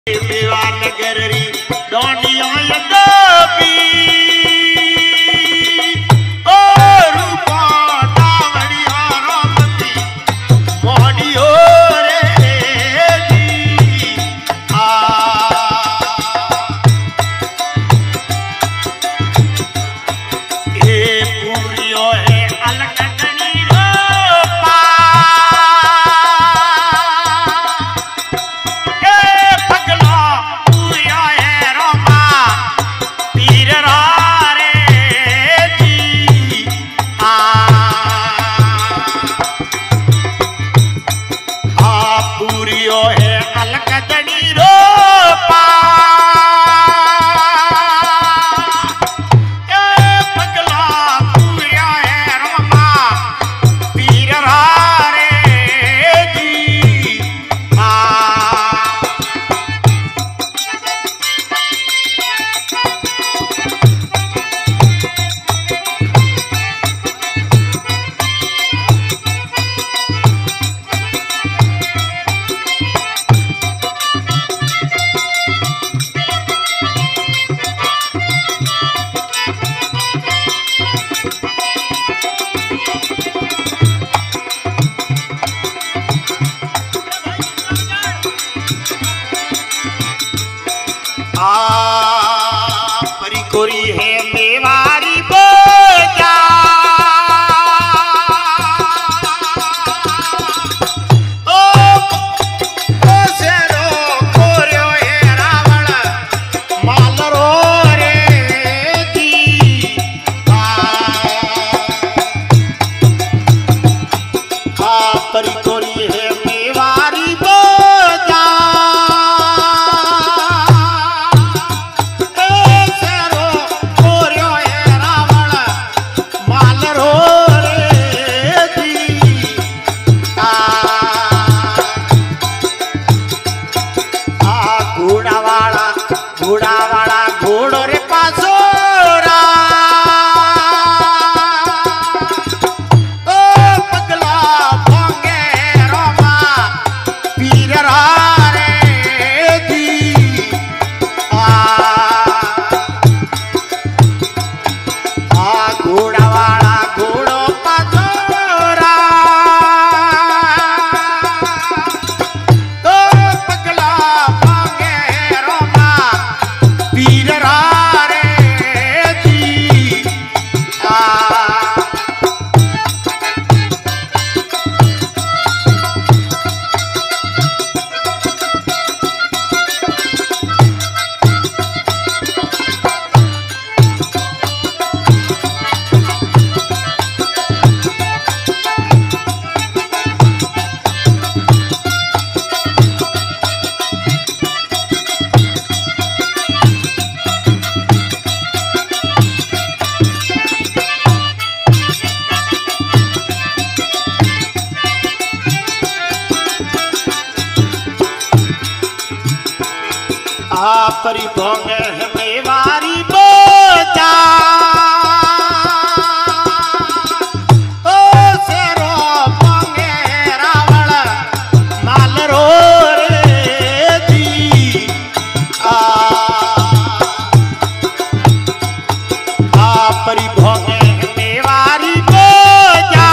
नगरी डोंडिया यदपी ओ रूपा डावड़िया रामती मोहनियो रे जी आ ए पूरियो है अलकटनी रूपा परिकोरी है मेवारी बोजा ओ सेरो कोरियो है रावण मालरो रे दी आ परिकोरी है मेवारी बोजा परिभोग है मेवारी बोजा ओ सेरो पोंगे रावण मालरो रे दी आ परिभोग है मेवारी बोजा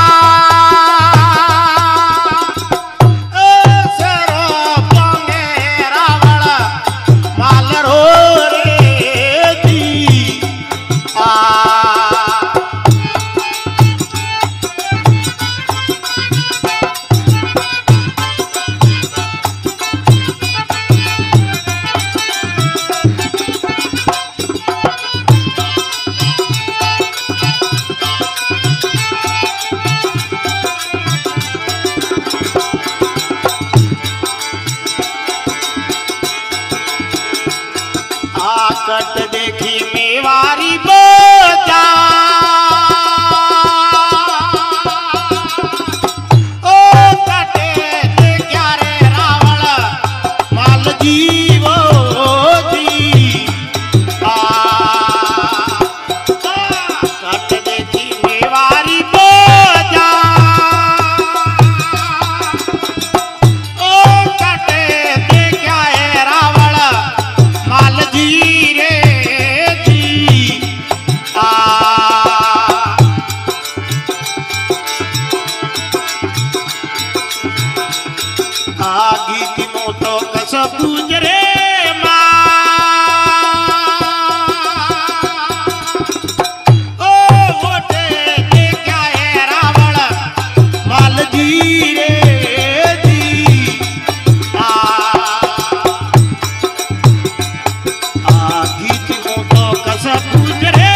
कट देखी मेवारी बोजा ओ कटे देखा रे रावण माल जीवो दी कट देखी मेवारी बोजा ओ कटे देखा है रावण पूज रे माँ ओ वोटे दे क्या है रावण माल जी रे जी गीत को तो कस पूज रे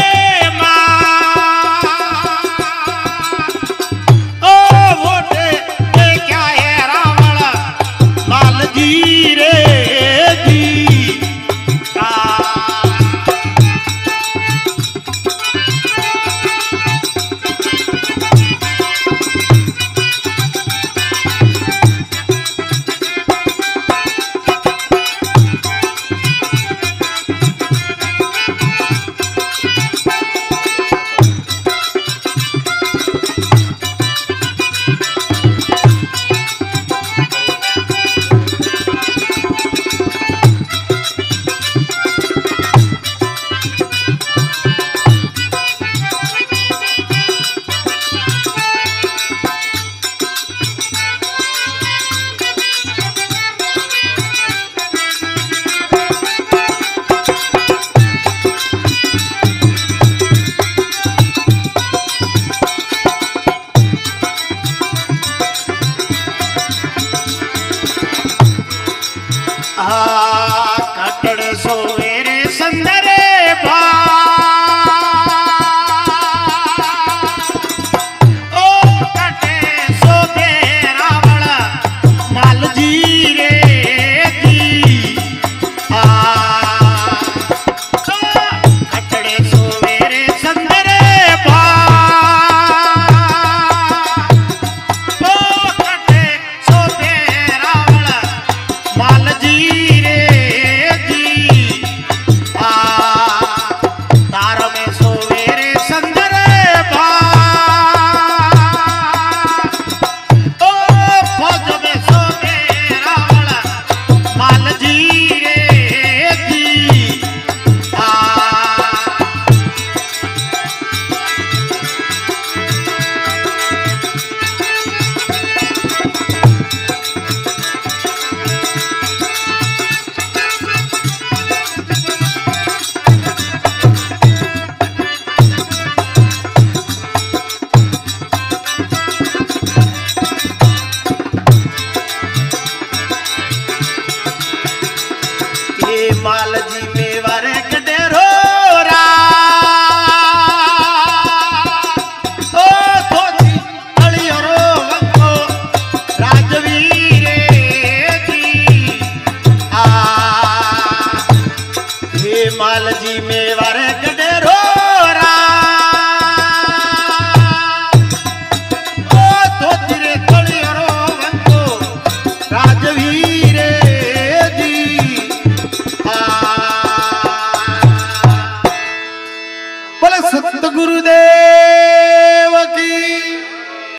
कटड़ सोवेरे संदरे भा ओ कटे सोवे रावण माल जी रे जी कटड़े सोवेरे संदरे भा ओ कटे सोवे रावण माल जी माल जी में